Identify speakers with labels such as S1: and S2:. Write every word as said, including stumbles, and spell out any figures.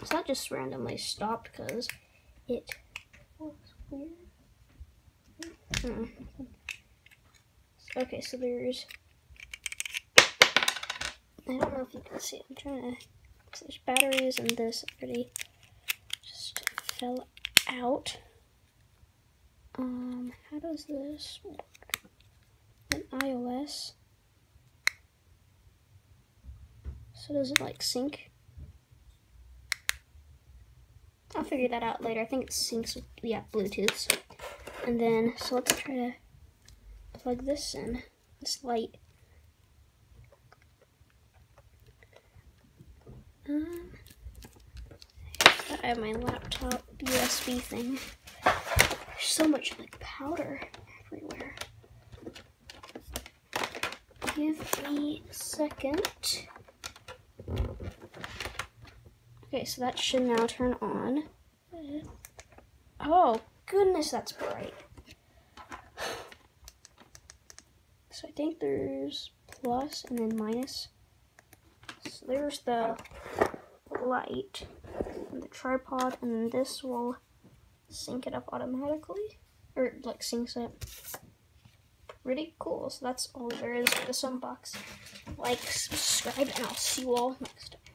S1: So that just randomly stopped because it was weird. Hmm. Okay, so there's, I don't know if you can see it. I'm trying to, so there's batteries and this already just fell out. Um, how does this work? In iOS. So does it like sync? I'll figure that out later. I think it syncs with, yeah, Bluetooth. And then, so let's try to plug this in, this light. Um, I have my laptop U S B thing. There's so much like powder everywhere. Give me a second. Okay, so that should now turn on. Oh, goodness, that's bright. So I think there's plus and then minus. So there's the light and the tripod, and then this will sync it up automatically, or like syncs it. Pretty cool. So that's all there is for this unboxing. Like, subscribe, and I'll see you all next time.